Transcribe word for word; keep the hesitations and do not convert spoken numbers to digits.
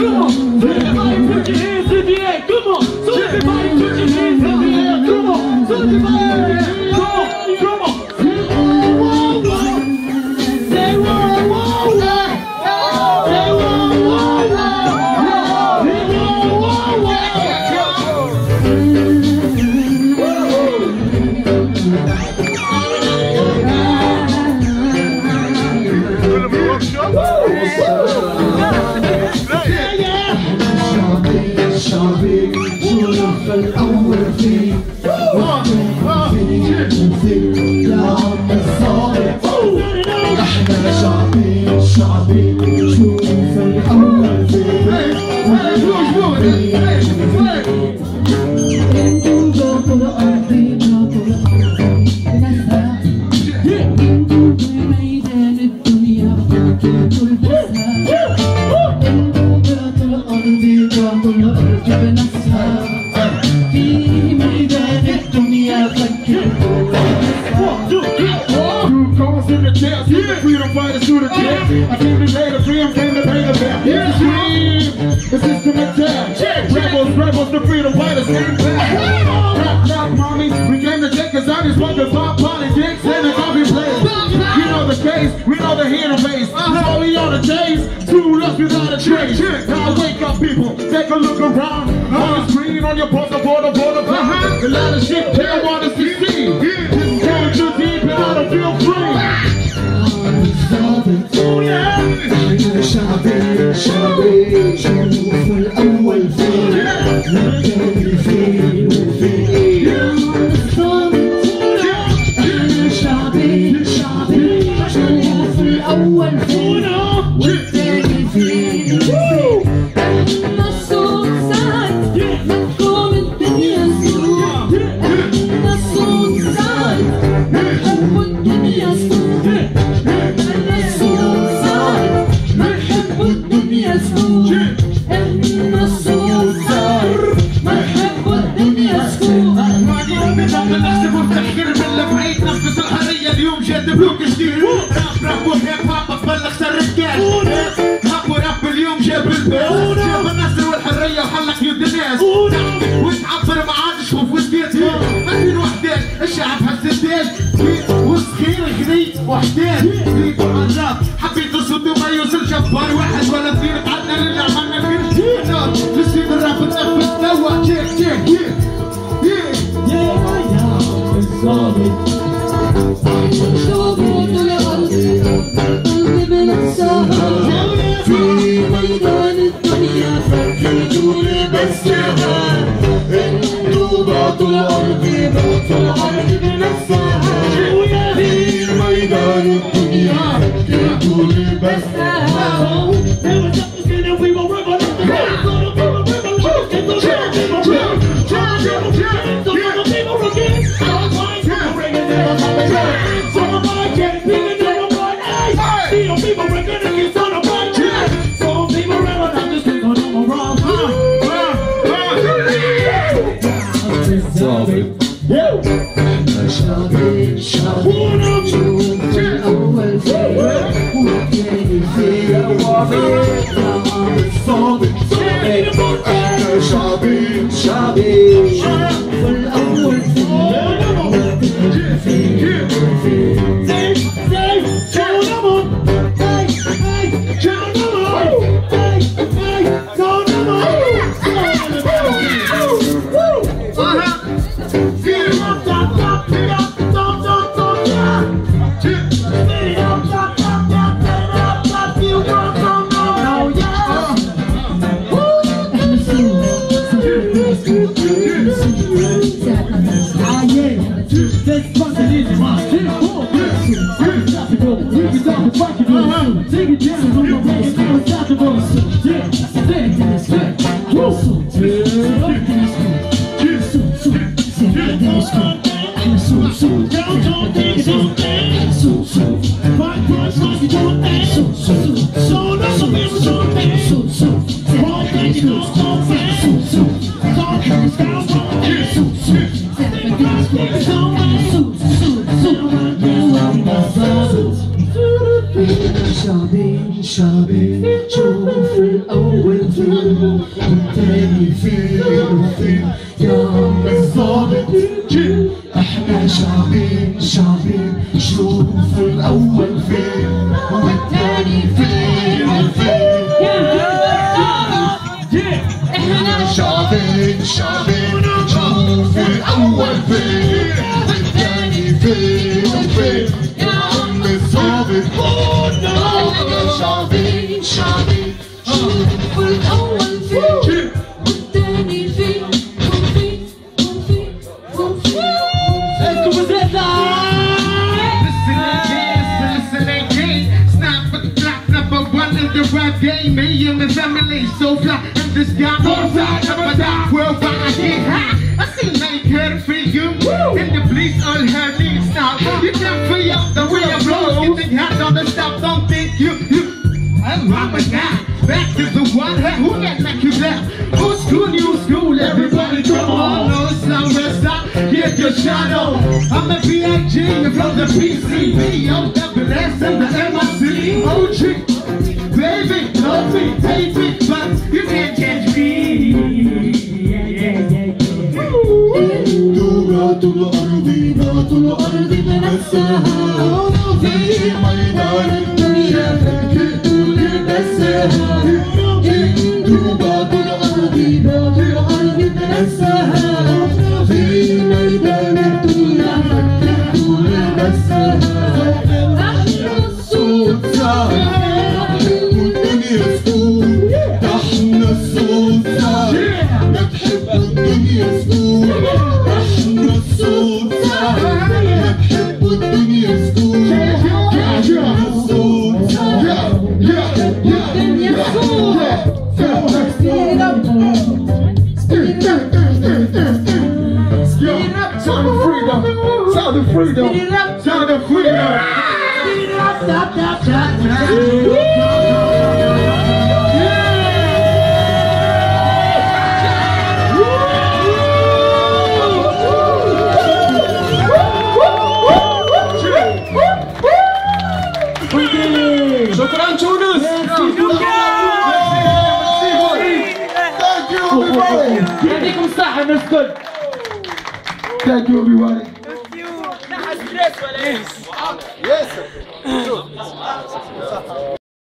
come on. So everybody put your hands in the air, come on. So everybody put your hands in the air, come on. So everybody, come on, come on. Say whoa, whoa, whoa. Say whoa, whoa, whoa. Say whoa, whoa, الأول فيه يا عم الصادق احنا شعبي شعبي شوف الأول فيه انتو جوكو الأرضي جوكو الأرضي بنسها انتو بميدان الدنيا بطلتوا البسها انتو جوكو الأرضي جوكو الأرضي بنسها في ميدان الدنيا فكروا freedom fighters to the death. I came to pay the free, I'm came to pay the back. Here's the dream, the system attack. Rebels, rebels, the freedom fighters came back. Knock, knock, mommy, we came to take us out. These fucking pop politics and the coffee place. You know the case, we know the hidden face. Now we on the chase, two left without a trace. Now wake up, people, take a look around. On the screen, on your poster, border, border, behind. A lot of shit they want us to see. Just going too deep and I don't feel free. احنا شعبي شعبي شوف الأول فين نبتدي فين وفين احنا شعبي شعبي شوف الأول فين ونبتدي فين وفين احنا الصوت سعد نحكم الدنيا سوق احنا الصوت سعد نحب الدنيا سوق احنا الصوت صار ما نحب الدنيا سكوت نحسب التحقير بالله بعيد نفس الحريه اليوم جد بلوك جديد راب راب وهيب هاب بلغ سر الرجال هاب وراب اليوم جاب البيت جاب النصر والحريه وحلق يد الناس وتعبر ما عادش خوف وسكيت ما فين وحدات الشعب حسيتاش وسخير غني وحدات ليك وعراب حبيت الصوت وما يوصل جبار واحد ولا اثنين قعدنا للي عملنا كل شيء نسيب الراب نتنفس نوع تشيك تشيك يا يا يا الصابر شوفوا الأرض قلبي بنفسها في ميدان الدنيا فكرتوا لبسها انتوا بعتوا الأرض بعتوا الأرض بنفسها في ميدان الدنيا فكرتوا لبسها شعبي شعبي شوف الأول فين والثاني فين وفين الصادق صادق احنا شعبي شعبي شوف الأول فين والثاني فين وفين زي زي شاونمون زي زي شاونمون زي زي شاونمون شعبي شعبي شوف الأول في والتاني فين وفين يا عم الظابط. احنا شعبين شعبين شوف الاول فين والتاني فين وفين. احنا شعبين شعبين شوف الاول فين والتاني فين وفين يا عم الظابط. احنا شعبين شعبين شوف الاول فين والتاني فين وفين وفين وفين. انتوا بزيادة. Listen again, listen again. Snap but black number one in the rap game. Me and the family so fly in this guy. Outside of a dark world where I get high. I see like her for you. And the police all her needs now. You can't free up the way I blow. Getting hot on the stop, don't think you you. I'm Robert now. Back to the one who can make you laugh. Old school, new school, everybody come on. No slow rest up, get your shadow. I'm a B I G from the P C B, O double S and the M I C. O G, baby, love me, hate me, but you can't catch me. دورات الأرض ذات الأرض تنساها في ميدان الدنيا فكرت لنساها. دورات الأرض ذات الأرض تنساها في ميدان الدنيا فكرت لنساها. احنا الصوت ساعة نحب الدنيا سكون. احنا الصوت ساعة نحب الدنيا سكون. احنا الصوت ساعة نحب الدنيا سكون. احنا الصوت ساعة نحب الدنيا سكون. Sound of freedom, sound of freedom, sound of freedom. شكرا تونس. يعطيكم الصحة الناس الكل. Thank you everybody. نحس ولا